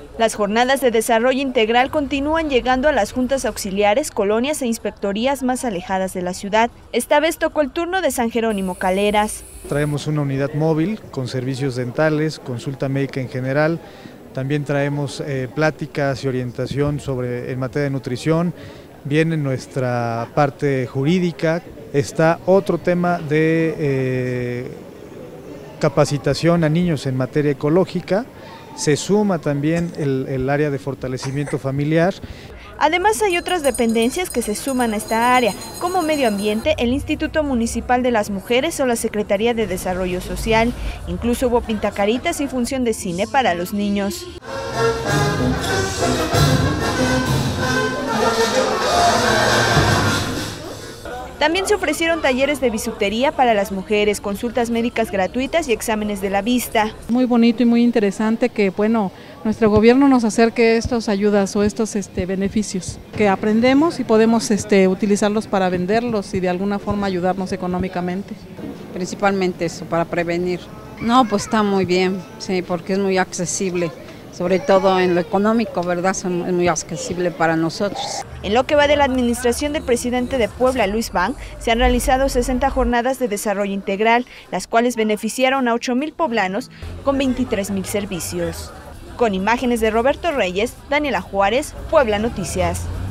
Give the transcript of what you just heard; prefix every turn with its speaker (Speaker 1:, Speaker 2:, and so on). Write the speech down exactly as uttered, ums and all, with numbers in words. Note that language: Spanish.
Speaker 1: Las jornadas de desarrollo integral continúan llegando a las juntas auxiliares, colonias e inspectorías más alejadas de la ciudad. Esta vez tocó el turno de San Jerónimo Caleras.
Speaker 2: Traemos una unidad móvil con servicios dentales, consulta médica en general. También traemos eh, pláticas y orientación sobre en materia de nutrición. Viene nuestra parte jurídica. Está otro tema de eh, capacitación a niños en materia ecológica. Se suma también el, el área de fortalecimiento familiar.
Speaker 1: Además hay otras dependencias que se suman a esta área, como Medio Ambiente, el Instituto Municipal de las Mujeres o la Secretaría de Desarrollo Social. Incluso hubo pintacaritas y función de cine para los niños. También se ofrecieron talleres de bisutería para las mujeres, consultas médicas gratuitas y exámenes de la vista.
Speaker 3: Muy bonito y muy interesante que, bueno, nuestro gobierno nos acerque estas ayudas o estos este, beneficios, que aprendemos y podemos este, utilizarlos para venderlos y de alguna forma ayudarnos económicamente.
Speaker 4: Principalmente eso, para prevenir. No, pues está muy bien, sí, porque es muy accesible. Sobre todo en lo económico, ¿verdad? Es muy accesible para nosotros.
Speaker 1: En lo que va de la administración del presidente de Puebla, Luis Ban, se han realizado sesenta jornadas de desarrollo integral, las cuales beneficiaron a ocho mil poblanos con veintitrés mil servicios. Con imágenes de Roberto Reyes, Daniela Juárez, Puebla Noticias.